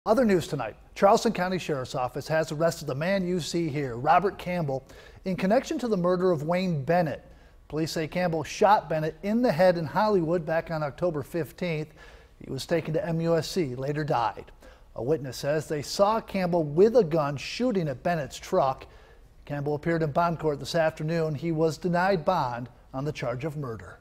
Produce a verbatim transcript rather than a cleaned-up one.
Other news tonight, Charleston County Sheriff's Office has arrested the man you see here, Robert Campbell, in connection to the murder of Wayne Bennett. Police say Campbell shot Bennett in the head in Hollywood back on October fifteenth. He was taken to M U S C, later died. A witness says they saw Campbell with a gun shooting at Bennett's truck. Campbell appeared in bond court this afternoon. He was denied bond on the charge of murder.